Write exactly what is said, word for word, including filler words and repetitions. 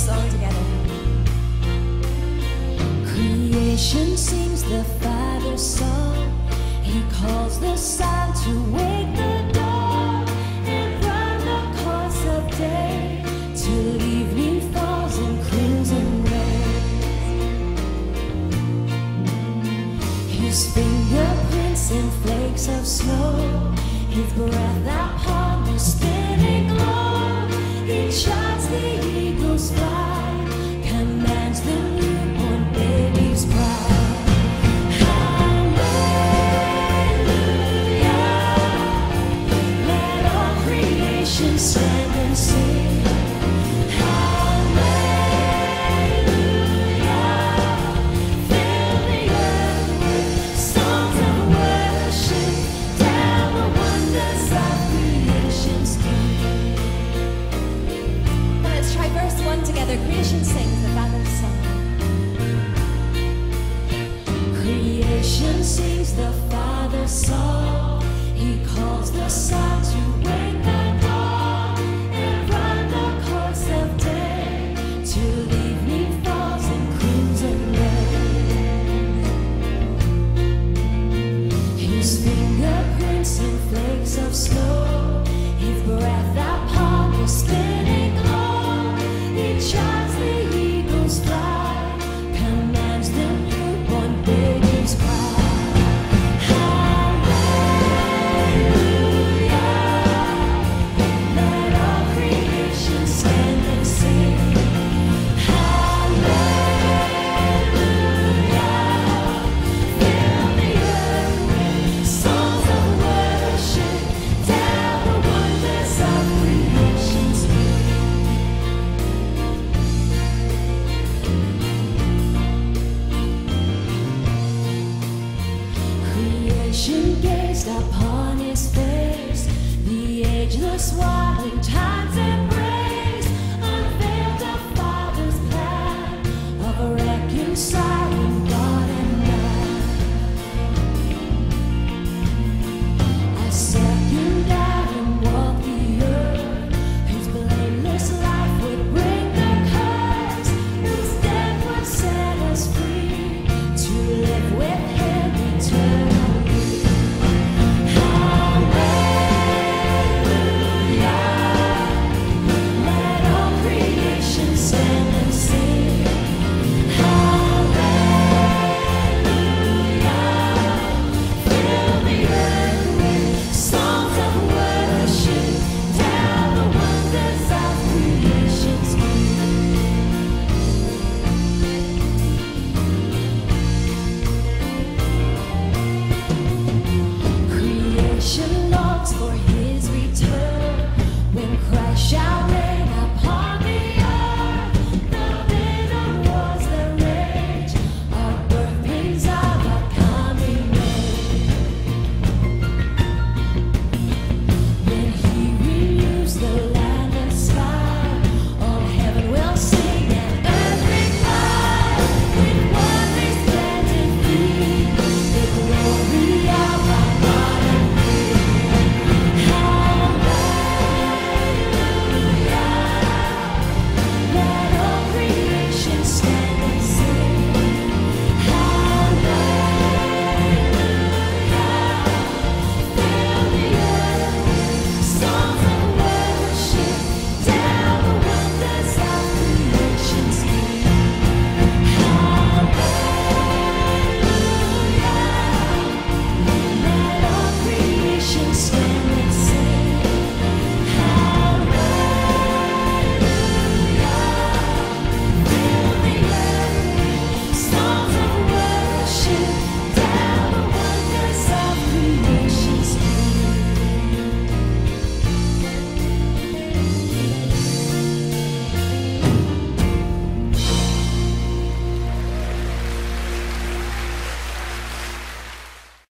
song together. Creation sings the Father's song. He calls the sun to wake the dawn and run the course of day till evening falls in crimson rays. His fingerprints in flakes of snow, His breath upon the spinning globe. He charts the eagle's flight, commands the newborn baby's cry. Stand and sing, hallelujah. Fill the earth with songs of worship, tell the wonders of creation's King. Now let's try verse one together. Creation sings the Father's song. Creation sings the Father's song. He calls the sun to wake the flakes of snow, His breath upon the spinning globe. He charts the eagle's flight, commands the newborn baby's cry. Hallelujah. Let all creation stand and sing. Hallelujah. Fill the earth with songs of worship, tell the wonders of creation's Creation gazed upon His face, the ageless one in times and